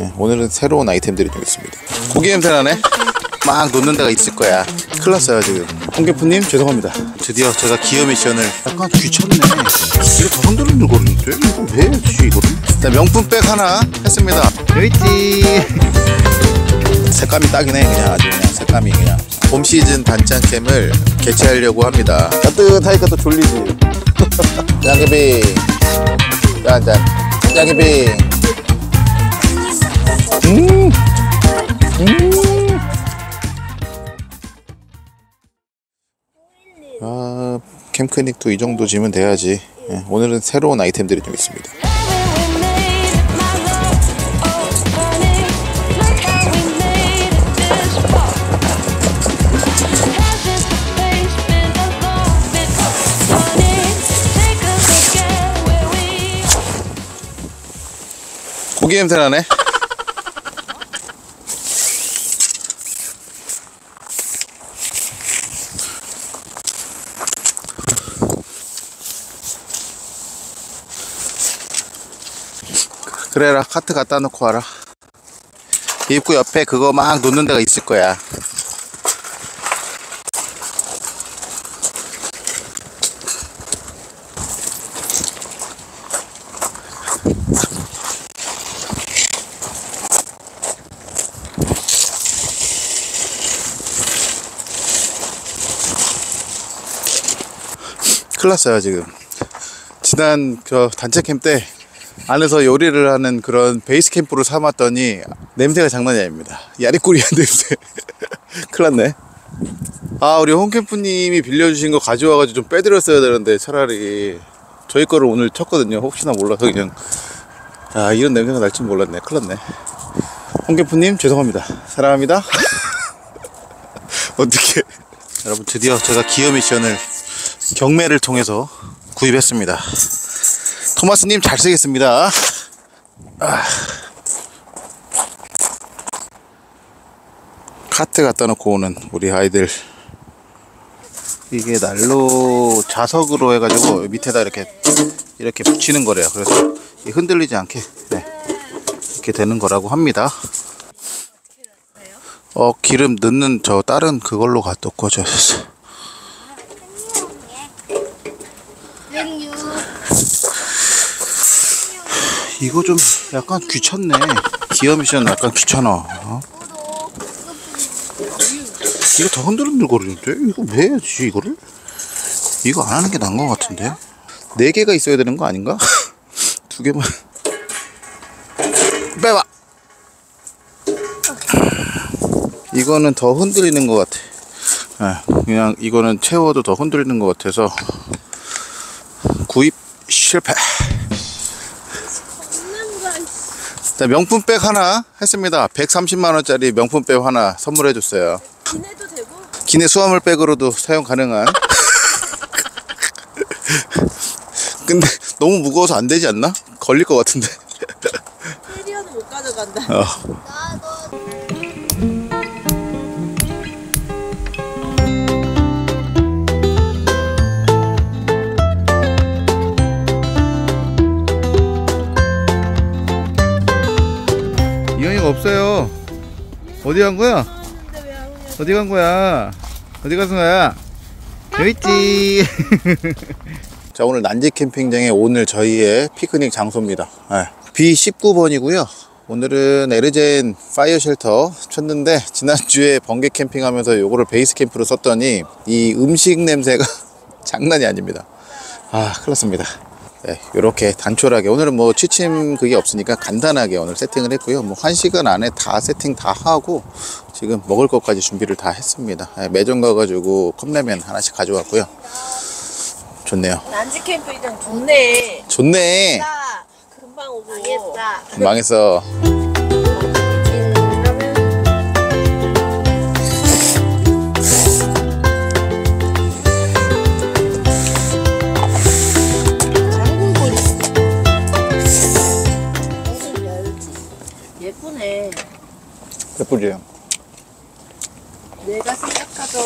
오늘은 새로운 아이템들이 좀 있습니다. 고기 냄새 나네? 막 놓는 데가 있을 거야. 큰일 났어요 지금. 홍계프님 죄송합니다. 드디어 제가 기어 미션을 약간 귀찮네. 이거 더 흔들리는 거는데 이거 왜 해야지 이거를? 일단 명품백 하나 했습니다. 여기 있지. 색감이 딱이네. 그냥 아주 그냥 색감이 그냥 봄 시즌 단짠캠을 개최하려고 합니다. 따뜻하니까 또 졸리지. 양귀비 짠짠 양귀비. 아, 캠크닉도 이 정도 지면 돼야지. 오늘은 새로운 아이템들이 좀 있습니다. 고기 냄새 나네? 그래라, 카트 갖다 놓고 와라. 입구 옆에 그거 막 놓는 데가 있을 거야. 큰일 났어요 지금. 지난 단체 캠 때 안에서 요리를 하는 그런 베이스 캠프로 삼았더니 냄새가 장난이 아닙니다. 야리꾸리한 냄새. 큰일 났네. 아, 우리 홍캠프님이 빌려주신 거 가져와가지고 좀 빼드렸어야 되는데 차라리 저희 거를 오늘 쳤거든요. 혹시나 몰라서 그냥. 아, 이런 냄새가 날 줄 몰랐네. 큰일 났네. 홍캠프님 죄송합니다. 사랑합니다. 어떻게 여러분, 드디어 제가 기어 미션을 경매를 통해서 구입했습니다. 토마스님 잘 쓰겠습니다. 카트 갖다 놓고 오는 우리 아이들. 이게 난로 자석으로 해가지고 밑에다 이렇게 붙이는 거래요. 그래서 흔들리지 않게 이렇게 되는 거라고 합니다. 기름 넣는 저 다른 그걸로 갖다 꽂았어. 이거 좀 약간 귀찮네. 기어 미션 약간 귀찮아. 이거 더 흔들흔들 거리는데? 이거 왜 해야지 이거를? 이거 안 하는 게 나은 것 같은데? 4개가 있어야 되는 거 아닌가? 2개만 빼봐. 이거는 더 흔들리는 것 같아. 그냥 이거는 채워도 더 흔들리는 것 같아서 구입 실패. 명품백 하나 했습니다. 130만원짜리 명품백 하나 선물해줬어요. 기내도 되고? 기내 수화물백으로도 사용 가능한. 근데 너무 무거워서 안 되지 않나? 걸릴 것 같은데. 캐리어는 못 가져간다. 이현이가 없어요. 어디 간 거야? 어디 간 거야? 어디 가서 거야? 여기 있지. 자, 오늘 난지 캠핑장에 오늘 저희의 피크닉 장소입니다. B19번이고요 오늘은 에르젠 파이어 쉘터 쳤는데, 지난주에 번개 캠핑하면서 요거를 베이스 캠프로 썼더니 이 음식 냄새가 장난이 아닙니다. 큰일 났습니다. 요렇게 단촐하게 오늘은 뭐 취침 그게 없으니까 간단하게 오늘 세팅을 했고요. 뭐 1시간 안에 다 세팅 다 하고 지금 먹을 것까지 준비를 다 했습니다. 매점 가가지고 컵라면 하나씩 가져왔고요. 좋네요. 난지 캠핑장 좋네. 좋네. 금방 오고. 망했다. 망했어. 예쁘네. 예쁘지? 내가 생각하던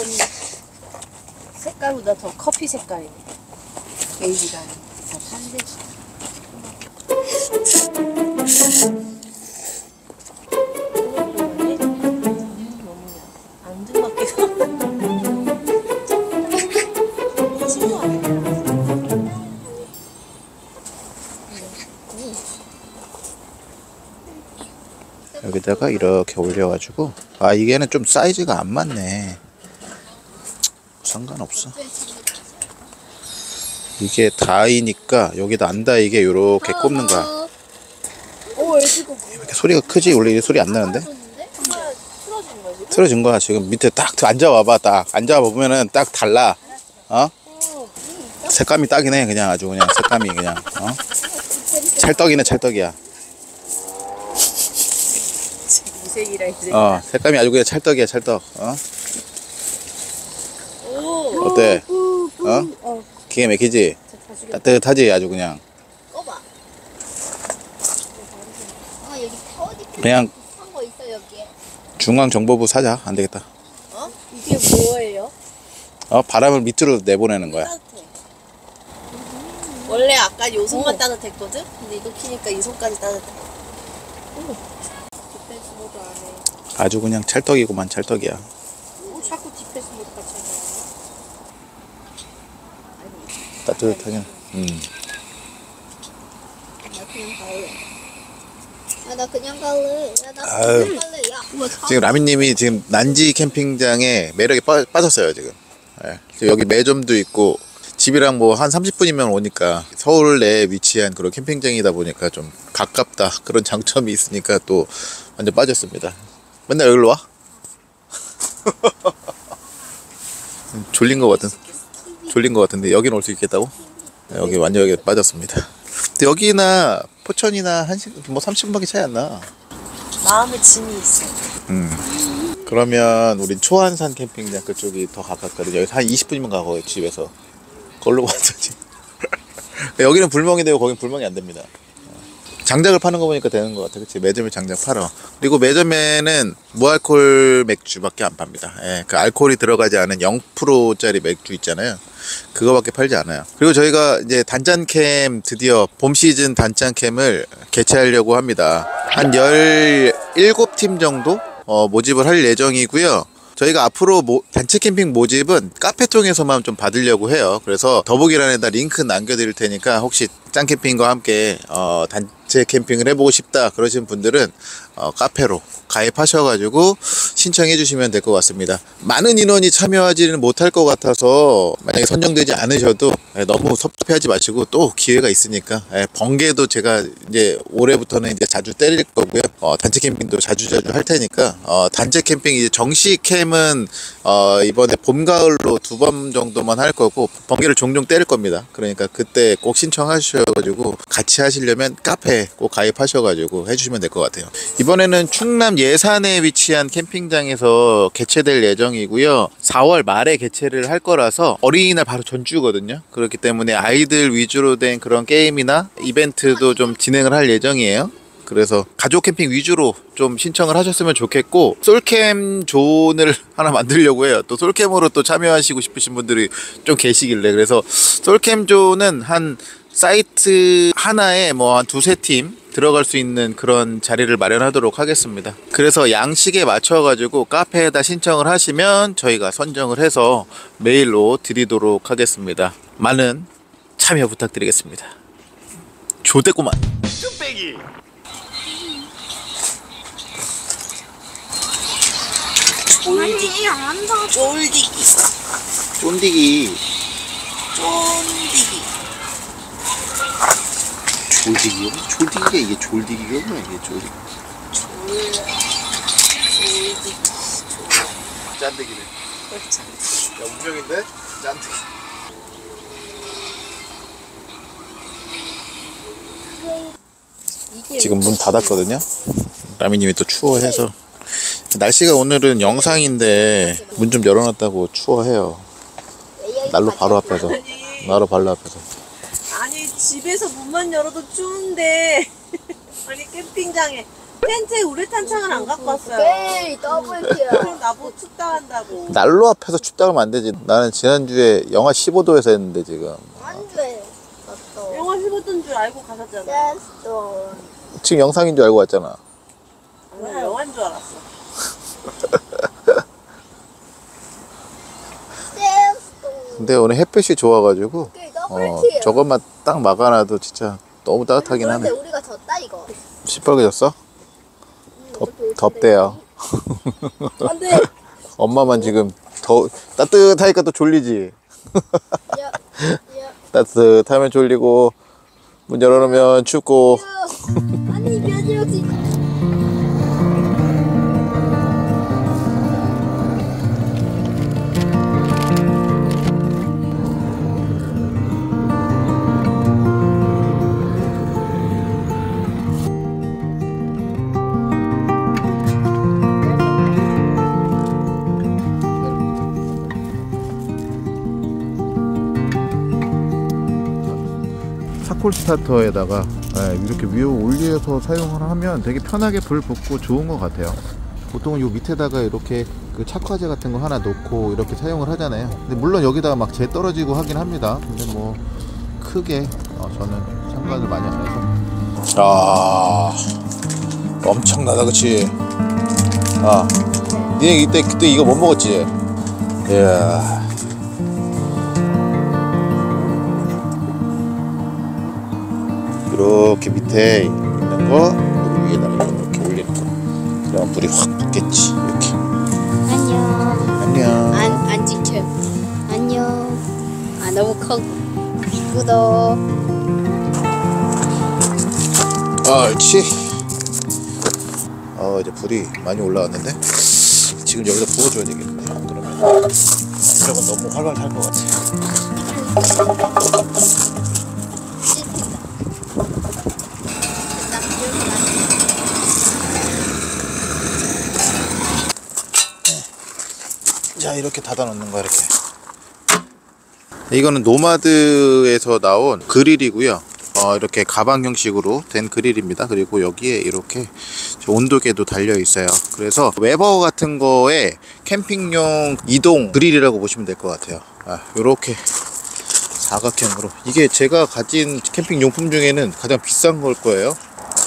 색깔보다 더 커피 색깔이네. 베이지가 더 탄색이. 여기다가 이렇게 올려가지고, 아, 이게는 좀 사이즈가 안 맞네. 상관없어. 이게 다이니까 여기다 안 다이게 요렇게 꼽는 거야. 이렇게 소리가 크지? 원래 이 소리 안 나는데? 틀어진 거야. 지금 밑에 딱 앉아봐봐. 딱 앉아봐 보면은 딱 달라. 어? 색감이 딱이네. 그냥 아주 그냥 색감이 그냥. 어? 찰떡이네. 찰떡이야. 색감이 아주 그냥 찰떡이야. 찰떡. 어? 어때? 어? 기가 막히지? 따뜻하지? 아주 그냥. 꺼봐. 여기 타워디 그냥 한거 있어 여기에. 중앙정보부 사자. 안 되겠다. 이게 뭐예요? 바람을 밑으로 내보내는 거야. 따뜻해. 원래 아까 요 손만 따뜻했거든? 근데 이거 키니까 이 손까지 따뜻해. 디펜스 모드 안 해. 아주 그냥 찰떡이구만. 찰떡이야. 자꾸 디펜스 모드 같이 하냐. 따뜻하긴. 나 그냥 갈래. 나 그냥 갈래. 나 아유. 그냥 갈래. 야, 우와, 지금 라미님이 지금 난지 캠핑장에 매력에 빠졌어요 지금. 예. 지금 여기 매점도 있고 집이랑 뭐 한 30분이면 오니까 서울 내에 위치한 그런 캠핑장이다 보니까 좀 가깝다 그런 장점이 있으니까 또 완전 빠졌습니다. 맨날 여기로 와? 졸린 것 같은데 여기는 올 수 있겠다고? 네, 여기 완전 여기 빠졌습니다. 근데 여기나 포천이나 뭐 30분밖에 차이 안 나. 마음에 짐이 있어. 그러면 우린 초안산 캠핑장 그쪽이 더 가깝거든요. 여기서 한 20분이면 가고 집에서 걸로 왔더니 여기는 불멍이 되고 거긴 불멍이 안 됩니다. 장작을 파는 거 보니까 되는 것 같아. 그치? 매점에 장작 팔아. 그리고 매점에는 무알콜 맥주밖에 안 팝니다. 예, 그 알코올이 들어가지 않은 0%짜리 맥주 있잖아요. 그거밖에 팔지 않아요. 그리고 저희가 이제 단짠캠 드디어 봄 시즌 단짠캠을 개최하려고 합니다. 한 17팀 정도 모집을 할 예정이고요. 저희가 앞으로 단체 캠핑 모집은 카페 통해서만 좀 받으려고 해요. 그래서 더보기란에다 링크 남겨드릴 테니까 혹시 짱캠핑과 함께 단체 캠핑을 해보고 싶다 그러신 분들은 카페로 가입하셔가지고 신청해 주시면 될 것 같습니다. 많은 인원이 참여하지는 못할 것 같아서 만약에 선정되지 않으셔도 너무 섭섭해하지 마시고 또 기회가 있으니까 번개도 제가 이제 올해부터는 이제 자주 때릴 거고요. 단체 캠핑도 자주 할 테니까 단체 캠핑 이제 정식 캠은 이번에 봄 가을로 2번 정도만 할 거고 번개를 종종 때릴 겁니다. 그러니까 그때 꼭 신청하셔가지고 같이 하시려면 카페 꼭 가입하셔가지고 해주시면 될 것 같아요. 이번에는 충남 예산에 위치한 캠핑장에서 개최될 예정이고요. 4월 말에 개최를 할 거라서 어린이날 바로 전주거든요. 그렇기 때문에 아이들 위주로 된 그런 게임이나 이벤트도 좀 진행을 할 예정이에요. 그래서 가족 캠핑 위주로 좀 신청을 하셨으면 좋겠고 솔캠 존을 하나 만들려고 해요. 또 솔캠으로 또 참여하시고 싶으신 분들이 좀 계시길래 그래서 솔캠 존은 한 사이트 하나에 뭐 한 2-3팀 들어갈 수 있는 그런 자리를 마련하도록 하겠습니다. 그래서 양식에 맞춰가지고 카페에다 신청을 하시면 저희가 선정을 해서 메일로 드리도록 하겠습니다. 많은 참여 부탁드리겠습니다. 조대꾸만 쭈빼기 쫄디기 안한다. 쫄디기. 쫀디기 쫄디기. 졸디기요? 졸디기가 이게 졸디기구나. 이게 졸디기 쫄디기. 짠데기네. 야 운명인데? 짠데기. 지금 문 닫았거든요. 라미님이 또 추워해서 날씨가 오늘은 영상인데 문 좀 열어놨다고 추워해요. 난로 바로 앞에서. 아니 집에서 문만 열어도 추운데 아니 캠핑장에 텐트에 우레탄 창을 안 갖고 왔어요. 에이 더블키야. 그럼 나보고 춥다 한다고. 난로 앞에서 춥다 그러면 안 되지. 나는 지난주에 영하 15도에서 했는데 지금 안돼. 영하 15도인 줄 알고 가셨잖아. 댄스톤. 지금 영상인 줄 알고 왔잖아. 나 영화인 줄 알았어. 댄스톤. 근데 오늘 햇볕이 좋아가지고 더블키야. 저것만 딱 막아놔도 진짜 너무 따뜻하긴 그런데 하네. 우리가 졌다 이거. 시뻘개졌어? 덥대요. 안돼. 엄마만 지금 더 따뜻하니까 또 졸리지. 야. 따뜻하면 졸리고 문 열어놓으면 춥고. 아니 면이 혹시 차콜 스타터에다가 이렇게 위에 올려서 사용을 하면 되게 편하게 불 붙고 좋은 것 같아요. 보통은 요 밑에다가 이렇게 그 착화제 같은 거 하나 놓고 이렇게 사용을 하잖아요. 근데 물론 여기다가 막 재 떨어지고 하긴 합니다. 근데 뭐 크게 저는 상관을 많이 안 해서. 아, 엄청나다, 그치? 아, 니네 그때 이거 못 먹었지? 이야. 이렇게 밑에 있는 거 여기 위에다가 이렇게 올리는 거. 그럼 불이 확 붙겠지. 이렇게. 안녕. 안녕. 안 지켜. 안녕. 아 너무 커. 구독. 옳지. 이제 불이 많이 올라왔는데 지금 여기다 부어줘야 되겠네. 그러면 이러면 너무 활발 탈 것 같아. 자, 이렇게 닫아 놓는 거야. 이렇게. 이거는 노마드에서 나온 그릴이고요. 이렇게 가방 형식으로 된 그릴입니다. 그리고 여기에 이렇게 온도계도 달려 있어요. 그래서 웨버 같은 거에 캠핑용 이동 그릴이라고 보시면 될 것 같아요. 이렇게 사각형으로. 이게 제가 가진 캠핑 용품 중에는 가장 비싼 걸 거예요.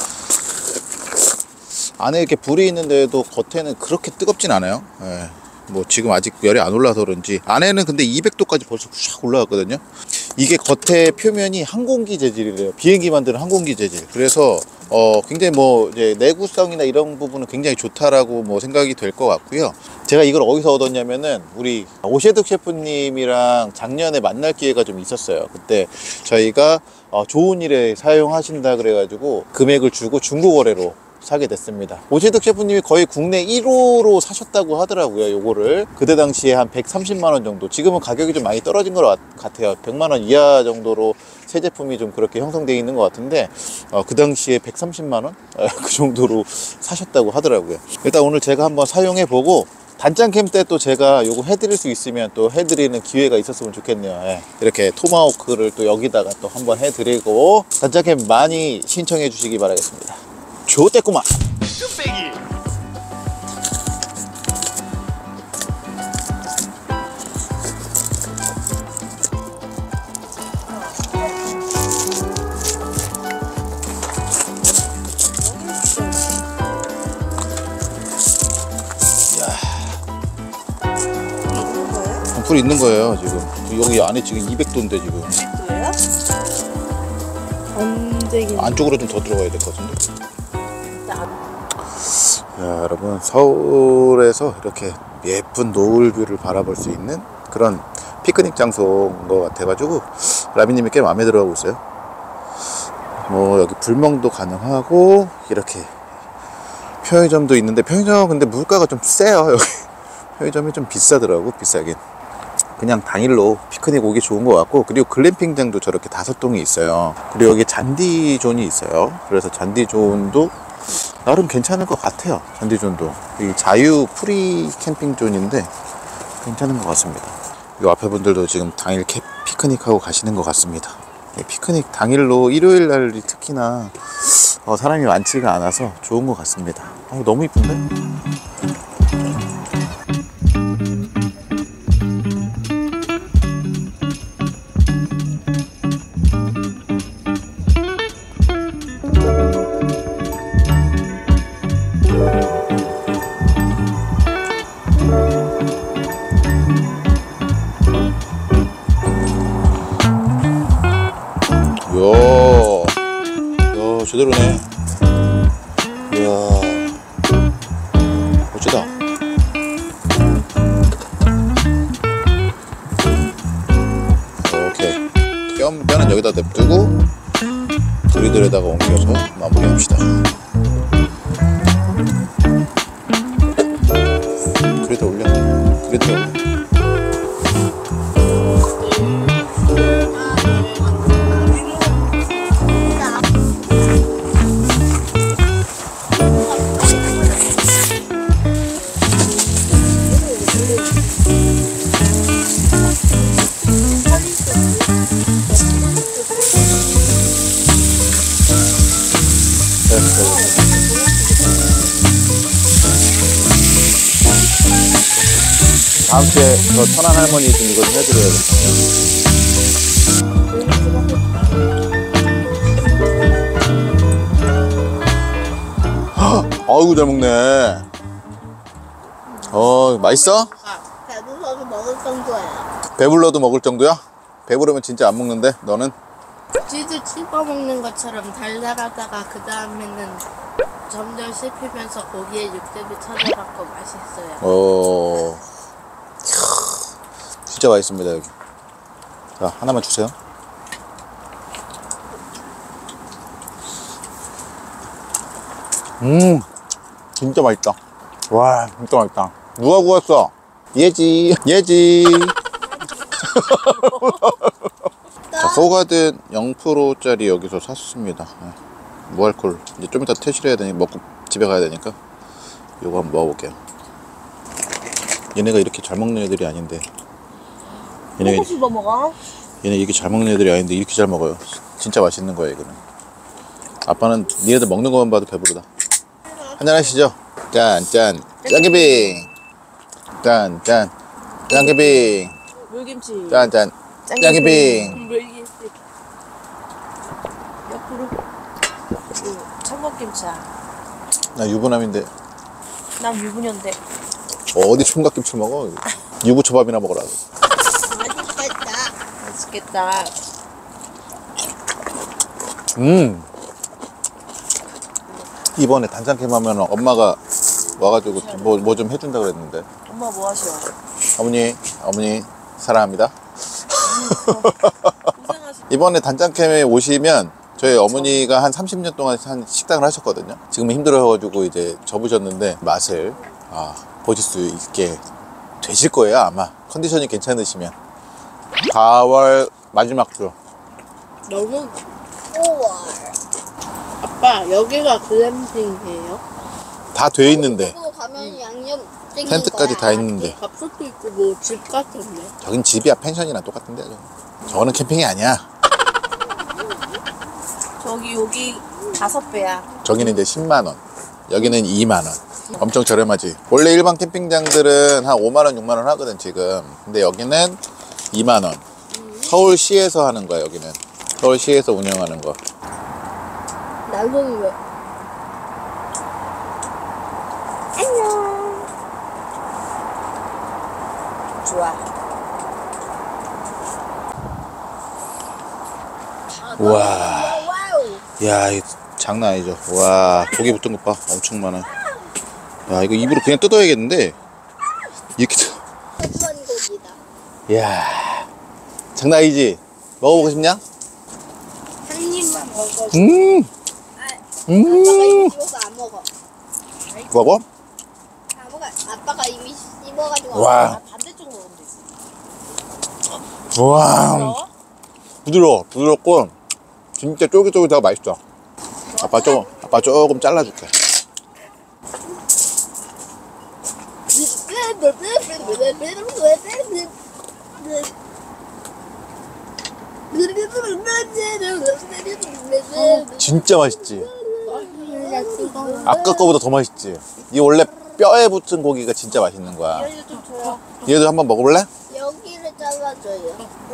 안에 이렇게 불이 있는데도 겉에는 그렇게 뜨겁진 않아요. 뭐 지금 아직 열이 안 올라서 그런지. 안에는 근데 200도까지 벌써 쫙 올라갔거든요. 이게 겉에 표면이 항공기 재질이래요. 비행기 만드는 항공기 재질. 그래서 굉장히 뭐 이제 내구성이나 이런 부분은 굉장히 좋다라고 뭐 생각이 될 것 같고요. 제가 이걸 어디서 얻었냐면은 우리 오셰득 셰프님이랑 작년에 만날 기회가 좀 있었어요. 그때 저희가 좋은 일에 사용하신다 그래가지고 금액을 주고 중고 거래로 사게 됐습니다. 오셰득 셰프님이 거의 국내 1호로 사셨다고 하더라고요. 요거를 그때 당시에 한 130만원 정도. 지금은 가격이 좀 많이 떨어진 것 같아요. 100만원 이하 정도로 새 제품이 좀 그렇게 형성되어 있는 것 같은데 그 당시에 130만원 그 정도로 사셨다고 하더라고요. 일단 오늘 제가 한번 사용해 보고 단짠 캠 때 또 제가 요거 해드릴 수 있으면 또 해드리는 기회가 있었으면 좋겠네요. 이렇게 토마호크를 또 여기다가 또 한번 해드리고 단짠 캠 많이 신청해 주시기 바라겠습니다. 좋댔구만. 뚝배기. 불 있는 거예요 지금. 여기 안에 지금 200도인데 지금. 200도예요? 언제긴. 안쪽으로 좀 더 들어가야 될 것 같은데. 야, 여러분, 서울에서 이렇게 예쁜 노을뷰를 바라볼 수 있는 그런 피크닉 장소인 것 같아가지고 라미님이 꽤 마음에 들어하고 있어요. 뭐 여기 불멍도 가능하고 이렇게 편의점도 있는데 편의점 근데 물가가 좀 세요. 여기 편의점이 좀 비싸더라고. 비싸긴. 그냥 당일로 피크닉 오기 좋은 것 같고, 그리고 글램핑장도 저렇게 5동이 있어요. 그리고 여기 잔디존이 있어요. 그래서 잔디존도 나름 괜찮을 것 같아요. 잔디존도 이 자유 프리 캠핑존인데 괜찮은 것 같습니다. 이 앞에 분들도 지금 당일 피크닉 하고 가시는 것 같습니다. 피크닉 당일로 일요일 날이 특히나 사람이 많지가 않아서 좋은 것 같습니다. 너무 이쁜데? 제대로네. 이야. 다음 주에 저 천안 할머니 좀 이거 좀 해드려야겠다. 아이고 잘 먹네. 맛있어? 배불러서 먹을 정도야. 배불러도 먹을 정도야? 배부르면 진짜 안 먹는데 너는? 치즈 씹어 먹는 것처럼 달달하다가 그 다음에는 점점 씹히면서 고기에 육즙이 터져갖고 맛있어요. 진짜 맛있습니다 여기. 자 하나만 주세요. 진짜 맛있다. 와 진짜 맛있다. 누가 구웠어? 예지. 자, 호가든 0%짜리 여기서 샀습니다. 무알콜. 이제 좀 이따 퇴실해야 되니 먹고 집에 가야 되니까 요거 한번 먹어볼게요. 얘네가 이렇게 잘 먹는 애들이 아닌데. 먹고 씹어 먹어. 얘네 이렇게 잘 먹는 애들이 아닌데 이렇게 잘 먹어요. 진짜 맛있는 거예요 이거는. 아빠는 니네들 먹는 것만 봐도 배부르다. 한잔하시죠. 짠짠 짱개빙. 짠짠 짱개빙. 물김치. 짠짠 짱개빙. 물김치. 옆으로. 청각김치야. 나 유부남인데 난 유부녀인데. 어디 총각김치 먹어. 유부초밥이나 먹으라고. 맛있겠다. 이번에 단장캠 하면 엄마가 와가지고 뭐 좀 해준다 그랬는데. 엄마 뭐 하셔? 어머니 사랑합니다. 고생하시. 이번에 단장캠에 오시면 저희 어머니가 한 30년 동안 한 식당을 하셨거든요. 지금은 힘들어가지고 이제 접으셨는데 맛을 보실 수 있게 되실 거예요 아마. 컨디션이 괜찮으시면. 4월 마지막 주. 너무 아빠 여기가 글램핑이에요? 다 돼 있는데 또 가면 양념 텐트까지 다 있는데. 밥솥도 있고 뭐 집 같은데. 저긴 집이야 펜션이랑 똑같은데. 저거는 캠핑이 아니야. 여기 5배야. 저기는 이제 10만원, 여기는 2만원. 엄청 저렴하지. 원래 일반 캠핑장들은 한 5만원 6만원 하거든 지금. 근데 여기는 2만원. 서울시에서 하는 거야 여기는. 서울시에서 운영하는 거. 난동이 왜? 안녕. 좋아. 우와. 와우. 야, 이거 장난 아니죠. 와, 고기 붙은 것 봐. 엄청 많아. 야, 이거 입으로 그냥 뜯어야겠는데. 이렇게 한 고기다. 야, 장난 아니지? 먹어보고 싶냐? 한 입만 먹어. 아빠가 아빠가 이미 씹어서 안 먹어. 먹어? 아빠가 이미 씹어가지고. 와, 반대쪽 먹으면 되지. 와, 부드럽고 진짜 쫄깃쫄깃하고 맛있어. 아빠 조금 잘라줄게. 진짜 맛있지? 아까 거보다 더 맛있지? 이게 원래 뼈에 붙은 고기가 진짜 맛있는 거야. 이거 좀 줘요. 얘도 한번 먹어볼래? 여기를 잘라줘요.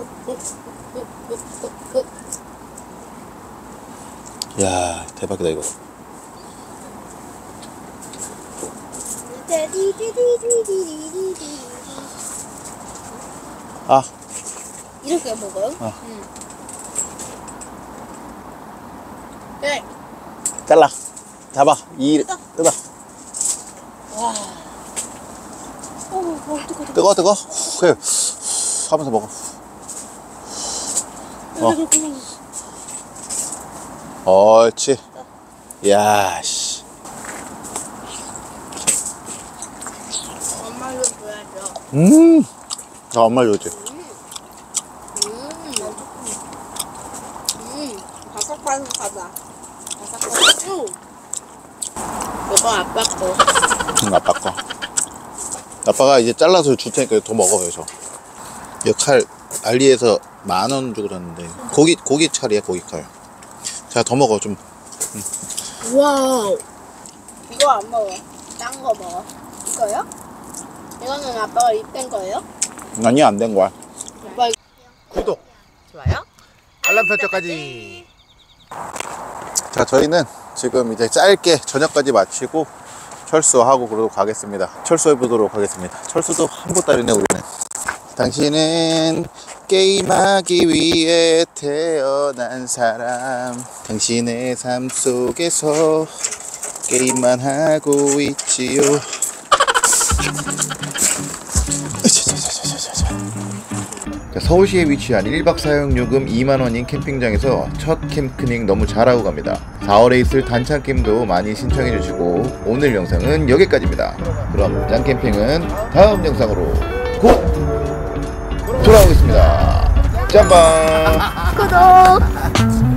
야, 대박이다 이거. 아, 이렇게 먹어요? 네. 잘라. 잡아. 뜯어. 뜨거. 후, 하면서 먹어. 옳지. 야, 씨. 엄마도 줘야죠. 엄마 줘야지. 바삭바삭하다. 이거 아빠 거. 아빠 거. 아빠가 이제 잘라서 줄 테니까 더 먹어, 그래서. 이 칼, 알리에서 10,000원 주고 샀는데. 고기 칼이야, 고기 칼. 자, 더 먹어, 좀. 와우. 이거 안 먹어. 딴 거 먹어. 이거요? 이거는 아빠가 입된 거예요? 아니, 안 된 거야. 아빠 구독, 좋아요? 알람 설정까지. 자, 저희는 지금 이제 짧게 저녁까지 마치고 철수하고 그러고 가겠습니다. 철수해 보도록 하겠습니다. 철수도 한 보따리네, 우리는. 당신은 게임하기 위해 태어난 사람. 당신의 삶 속에서 게임만 하고 있지요. 서울시에 위치한 1박 4일 요금 2만원인 캠핑장에서 첫 캠핑 너무 잘하고 갑니다. 4월에 있을 단창 캠도 많이 신청해 주시고 오늘 영상은 여기까지입니다. 그럼 짱캠핑은 다음 영상으로 곧 돌아오겠습니다. 짬밥 구독!